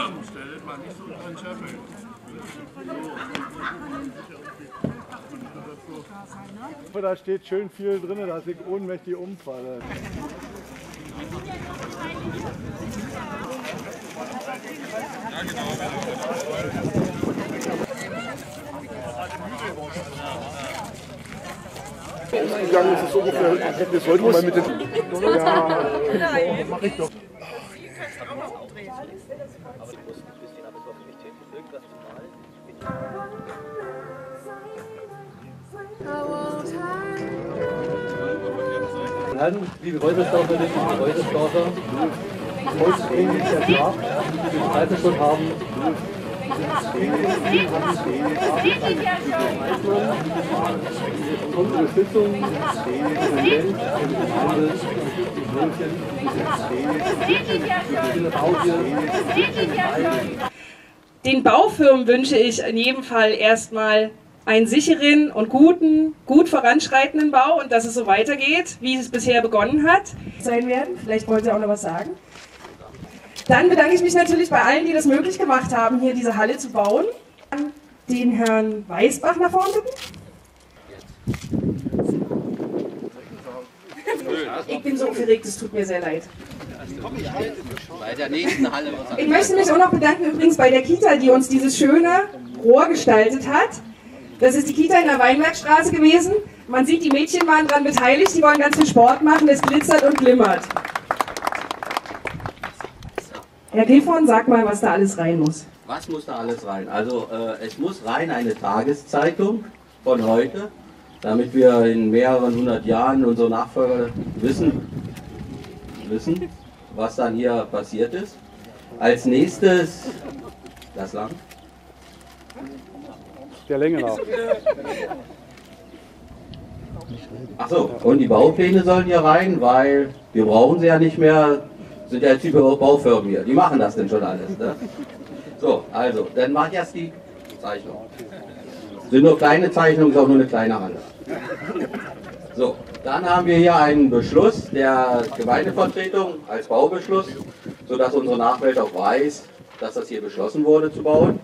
Stellt man nicht so drin schöpfeln. Da steht schön viel drin, dass ich ohnmächtig umfalle. Ja, genau. Ausgegangen ist es ungefähr, wir sollten mal mit den... Ja, mach ich doch. Herren, liebe Reutersdorferinnen, liebe Reutersdorfer, Volksinitiative, die wir heute schon haben, Unterstützung, Den Baufirmen wünsche ich in jedem Fall erstmal einen sicheren und gut voranschreitenden Bau und dass es so weitergeht, wie es bisher begonnen hat. Sein werden. Vielleicht wollen Sie auch noch was sagen. Dann bedanke ich mich natürlich bei allen, die das möglich gemacht haben, hier diese Halle zu bauen. Den Herrn Weißbach nach vorne bitten. Ich bin so aufgeregt, es tut mir sehr leid. Bei der nächsten Halle. Ich möchte mich auch noch bedanken übrigens bei der Kita, die uns dieses schöne Rohr gestaltet hat. Das ist die Kita in der Weinbergstraße gewesen. Man sieht, die Mädchen waren daran beteiligt, die wollen ganz viel Sport machen, es glitzert und glimmert. Herr Gilfhorn, sag mal, was da alles rein muss. Was muss da alles rein? Also es muss rein eine Tageszeitung von heute, damit wir in mehreren hundert Jahren unsere Nachfolger wissen, was dann hier passiert ist. Als nächstes, das lang? Der Länge nach. Achso, und die Baupläne sollen hier rein, weil wir brauchen sie ja nicht mehr, sind ja jetzt über Baufirmen hier, die machen das denn schon alles. Ne? So, also, dann mache ich erst die Zeichnung. Sind nur kleine Zeichnungen, ist auch nur eine kleine Halle. So, dann haben wir hier einen Beschluss der Gemeindevertretung als Baubeschluss, sodass unsere Nachwelt auch weiß, dass das hier beschlossen wurde zu bauen.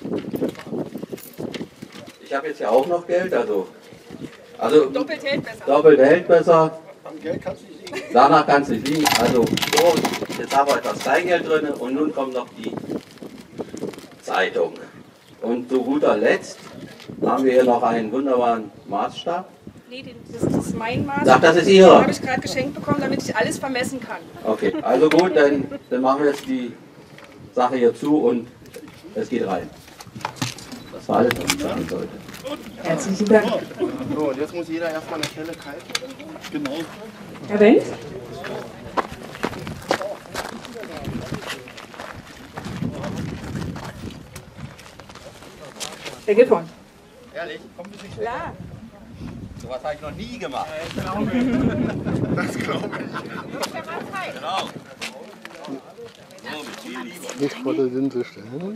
Ich habe jetzt ja auch noch Geld, also Doppelt hält besser. Doppelt hält besser. Am Geld kannst du nicht liegen. Danach kann es nicht liegen. Also so, jetzt haben wir etwas Kleingeld drin und nun kommt noch die Zeitung. Und zu guter Letzt haben wir hier noch einen wunderbaren Maßstab. Nee, das ist mein Maß. Ach, das ist Den Ihre. habe ich gerade geschenkt bekommen, damit ich alles vermessen kann. Okay, also gut, dann machen wir jetzt die Sache hier zu und es geht rein. Das war alles, was ich sagen sollte. Herzlichen Dank. So, und jetzt muss jeder erstmal eine Stelle kalten. Genau. Herr Wendt? Herr Gilfhorn? Ehrlich? Kommt das nicht? Klar. So was habe ich noch nie gemacht. Das glaube ich. Genau. So, mit viel Liebe. Nicht vor der Linse stellen.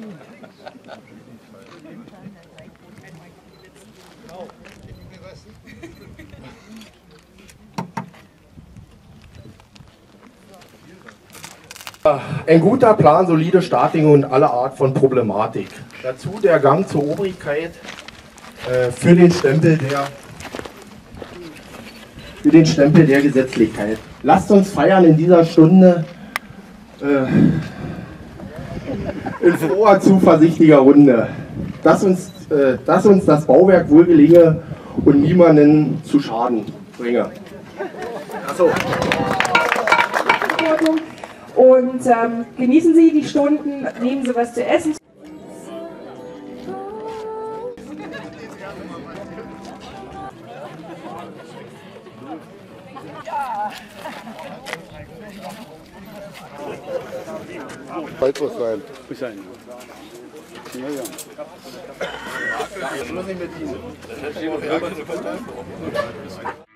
Ein guter Plan, solide Startdinge und alle Art von Problematik. Dazu der Gang zur Obrigkeit für den Stempel der Gesetzlichkeit. Lasst uns feiern in dieser Stunde in froher, zuversichtlicher Runde, dass uns das Bauwerk wohl gelinge und niemanden zu Schaden bringe. Achso. Und genießen Sie die Stunden, nehmen Sie was zu essen. Bald was sein. Bis ein. Ja, ja. Das muss ich mit Ihnen.